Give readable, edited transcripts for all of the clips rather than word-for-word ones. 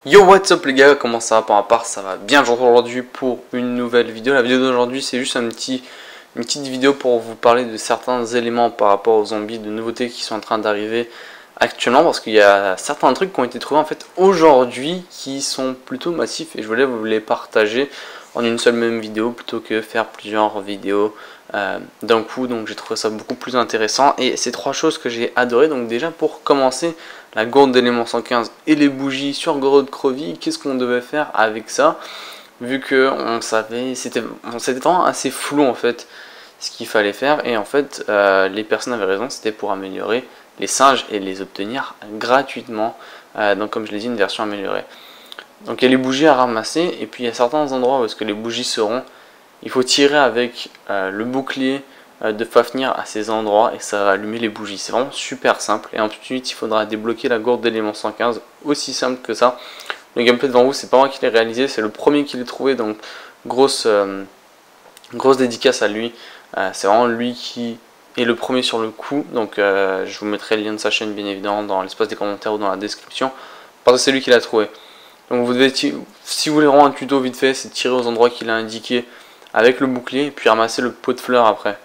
Yo, what's up les gars, comment ça va par ma part? Ça va bien. Je vous retrouve aujourd'hui pour une nouvelle vidéo. La vidéo d'aujourd'hui c'est juste une petite vidéo pour vous parler de certains éléments par rapport aux zombies, de nouveautés qui sont en train d'arriver actuellement, parce qu'il y a certains trucs qui ont été trouvés en fait aujourd'hui qui sont plutôt massifs et je voulais vous les partager en une seule même vidéo plutôt que faire plusieurs vidéos d'un coup. Donc j'ai trouvé ça beaucoup plus intéressant et c'est trois choses que j'ai adoré. Donc déjà pour commencer, la gourde d'éléments 115 et les bougies sur Gorod Krovi, qu'est-ce qu'on devait faire avec ça, vu que on savait, c'était vraiment assez flou en fait ce qu'il fallait faire, et en fait les personnes avaient raison, c'était pour améliorer les singes et les obtenir gratuitement, donc comme je l'ai dit, une version améliorée. Donc il y a les bougies à ramasser, et puis il y a certains endroits où est-ce que les bougies seront, il faut tirer avec le bouclier de Fafnir à ces endroits et ça va allumer les bougies. C'est vraiment super simple, et ensuite il faudra débloquer la gourde d'éléments 115, aussi simple que ça. Le gameplay devant vous, c'est pas moi qui l'ai réalisé, c'est le premier qui l'a trouvé, donc grosse dédicace à lui. C'est vraiment lui qui est le premier sur le coup, donc je vous mettrai le lien de sa chaîne bien évidemment dans l'espace des commentaires ou dans la description, parce que c'est lui qui l'a trouvé. Donc vous devez, si vous voulez vraiment un tuto vite fait, c'est tirer aux endroits qu'il a indiqué avec le bouclier, et puis ramasser le pot de fleurs après.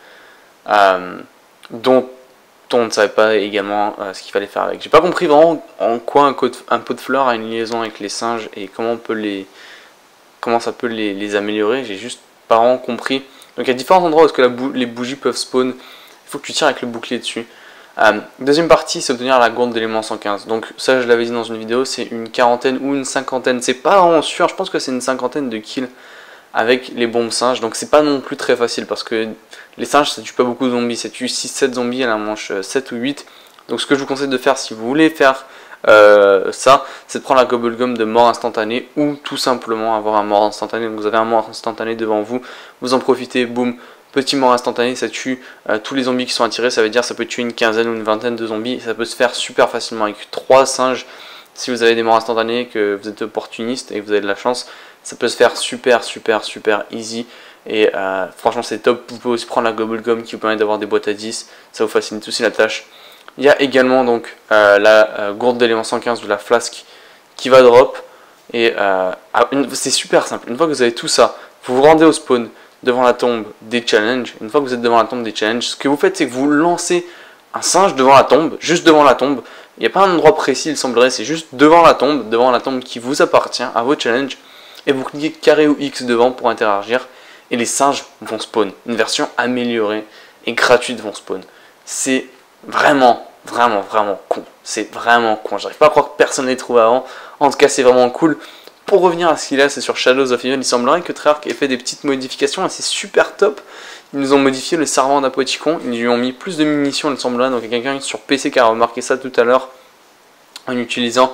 Dont on ne savait pas également ce qu'il fallait faire avec. J'ai pas compris vraiment en quoi un pot de fleurs a une liaison avec les singes et comment ça peut les améliorer. J'ai juste pas vraiment compris. Donc il y a différents endroits où est-ce que les bougies peuvent spawn. Il faut que tu tires avec le bouclier dessus. Deuxième partie, c'est obtenir la gourde d'éléments 115. Donc ça, je l'avais dit dans une vidéo, c'est une quarantaine ou une cinquantaine. C'est pas vraiment sûr, je pense que c'est une cinquantaine de kills avec les bombes singes, donc c'est pas non plus très facile parce que les singes ça tue pas beaucoup de zombies, ça tue 6-7 zombies à la manche, 7 ou 8. Donc ce que je vous conseille de faire si vous voulez faire ça, c'est de prendre la Gobblegum de mort instantanée ou tout simplement avoir un mort instantané. Donc vous avez un mort instantané devant vous, vous en profitez, boum, petit mort instantané, ça tue tous les zombies qui sont attirés, ça veut dire ça peut tuer une quinzaine ou une vingtaine de zombies, et ça peut se faire super facilement avec 3 singes. Si vous avez des morts instantanées, que vous êtes opportuniste et que vous avez de la chance, ça peut se faire super easy, et franchement c'est top. Vous pouvez aussi prendre la Gobblegum qui vous permet d'avoir des boîtes à 10, ça vous facilite aussi la tâche. Il y a également donc la gourde d'éléments 115 de la flasque qui va drop, et c'est super simple. Une fois que vous avez tout ça, vous vous rendez au spawn devant la tombe des challenges. Une fois que vous êtes devant la tombe des challenges, ce que vous faites c'est que vous lancez un singe devant la tombe, juste devant la tombe. Il n'y a pas un endroit précis, il semblerait, c'est juste devant la tombe qui vous appartient, à vos challenges. Et vous cliquez carré ou X devant pour interagir, et les singes vont spawn. Une version améliorée et gratuite vont spawn. C'est vraiment con. C'est vraiment con. J'arrive pas à croire que personne ne l'ait trouvé avant. En tout cas, c'est vraiment cool. Pour revenir à ce qu'il a, c'est sur Shadows of Evil. Il semblerait que Treyarch ait fait des petites modifications et c'est super top. Ils nous ont modifié le servant d'Apoticon. Ils lui ont mis plus de munitions, il semblerait. Donc il y a quelqu'un sur PC qui a remarqué ça tout à l'heure en utilisant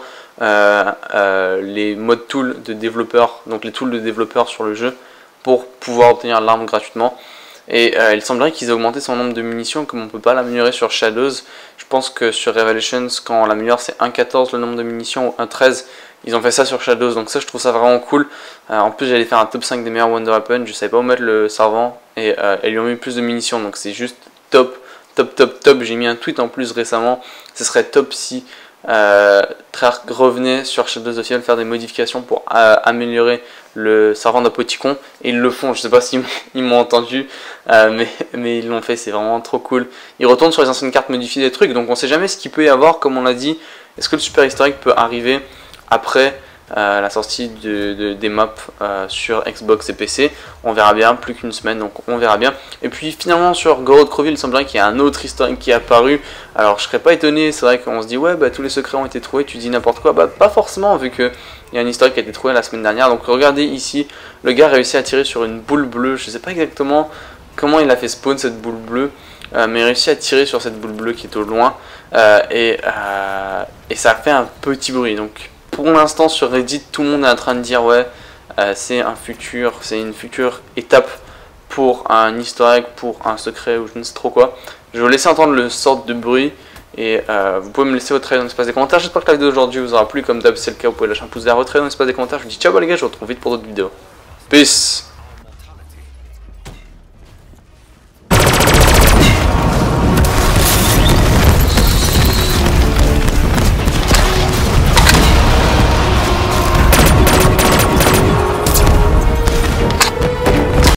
les mod tools de développeurs, donc les tools de développeurs sur le jeu, pour pouvoir obtenir l'arme gratuitement. Et il semblerait qu'ils aient augmenté son nombre de munitions, comme on ne peut pas l'améliorer sur Shadows. Je pense que sur Revelations, quand on l'améliore, c'est 1,14 le nombre de munitions ou 1,13. Ils ont fait ça sur Shadows, donc ça je trouve ça vraiment cool. En plus j'allais faire un top 5 des meilleurs Wonder Weapons, je savais pas où mettre le servant, et ils lui ont mis plus de munitions, donc c'est juste top. J'ai mis un tweet en plus récemment, ce serait top si Treyarch revenait sur Shadows of Evil faire des modifications pour améliorer le servant d'Apoticon, et ils le font. Je sais pas s'ils m'ont entendu, mais ils l'ont fait, c'est vraiment trop cool. Ils retournent sur les anciennes cartes, modifier des trucs, donc on sait jamais ce qu'il peut y avoir, comme on l'a dit. Est-ce que le super historique peut arriver après la sortie des maps sur Xbox et PC? On verra bien, plus qu'une semaine, donc on verra bien. Et puis finalement sur Gorod Krovi, il semblerait qu'il y a un autre historique qui est apparu. Alors je serais pas étonné, c'est vrai qu'on se dit ouais bah tous les secrets ont été trouvés, tu dis n'importe quoi. Bah pas forcément, vu que il y a un historique qui a été trouvé la semaine dernière. Donc regardez ici, le gars a réussi à tirer sur une boule bleue. Je sais pas exactement comment il a fait spawn cette boule bleue, mais il a réussi à tirer sur cette boule bleue qui est au loin, et ça a fait un petit bruit. Donc pour l'instant sur Reddit, tout le monde est en train de dire ouais c'est une future étape pour un easter egg, pour un secret ou je ne sais trop quoi. Je vais vous laisser entendre le sort de bruit, et vous pouvez me laisser votre avis dans l'espace des commentaires. J'espère que la vidéo d'aujourd'hui vous aura plu. Comme d'hab, c'est le cas, vous pouvez lâcher un pouce vers votre avis dans l'espace des commentaires. Je vous dis ciao les gars, je vous retrouve vite pour d'autres vidéos. Peace.